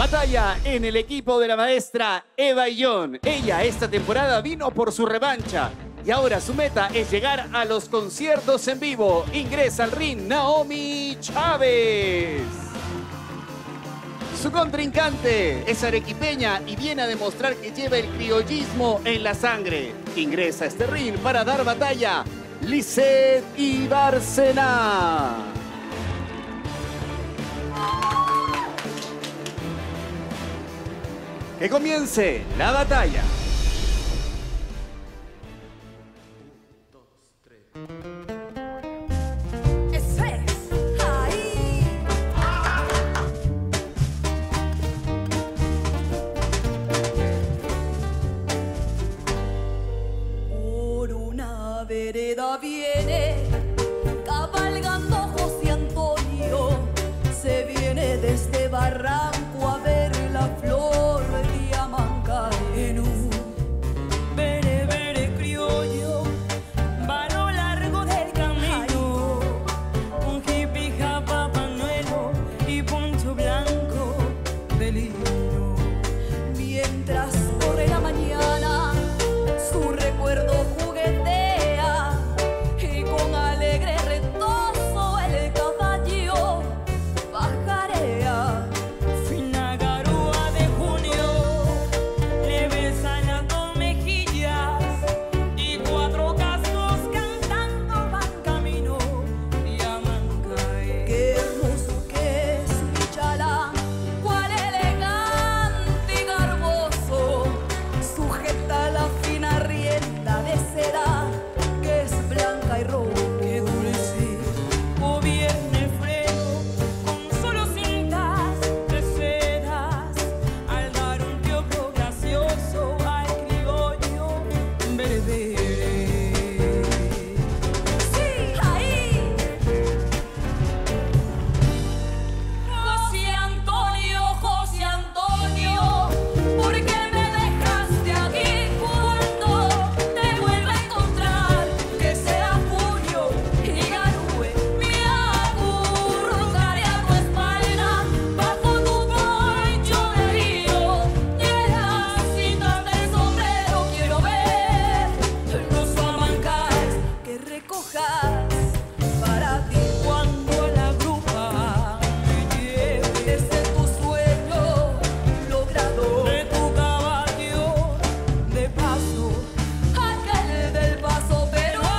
Batalla en el equipo de la maestra Eva Illón. Ella esta temporada vino por su revancha y ahora su meta es llegar a los conciertos en vivo. Ingresa al ring Naomi Chávez. Su contrincante es arequipeña y viene a demostrar que lleva el criollismo en la sangre. Ingresa a este ring para dar batalla Lisette Ibárcena. Que comience la batalla. 1, 2, 3. Eso es. Ahí. Por una vereda viene cabalgando José Antonio. Se viene desde Barranco a ver la flor de Amancaeno. Bere, bere criollo, va a lo largo del camino, con hippie, japa, pañuelo y poncho blanco de lino. Mientras corre la mañana, su recuerdo juguetea y con alegre retozo el caballo pajarea. Fina garúa de junio le besan las dos mejillas y cuatro cascos cantando van camino de Amancae. Qué hermoso que es mi chalán, cuál elegante y garboso, sujeta la fina rienda de seda que es blanca y roja. Qué dulce gobierna el freno con solo cintas de sedas al dar un tioplo gracioso al criollo verde. Sí, ahí. José Antonio, ¿por qué me dejaste aquí cuando te vuelva a encontrar? Que sea junio y garúe, me acurrucaré a tu espalda bajo tu poncho de río y en las cintas del sombrero quiero ver los amancaes que recojas para ti cuando la grupa me lleve desde tu sueño logrado de tu caballo de paso, aquel del paso peruano.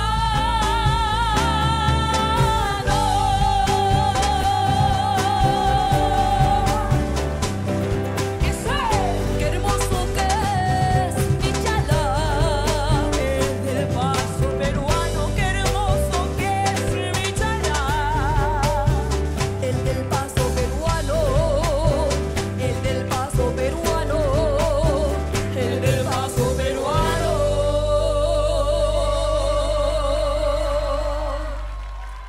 Que sé, qué hermoso que es mi chalán, el del paso peruano. Qué hermoso que es mi chalán, el del paso peruano, el del paso peruano, el del paso peruano.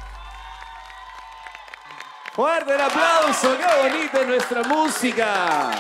Fuerte el aplauso, qué bonita es nuestra música.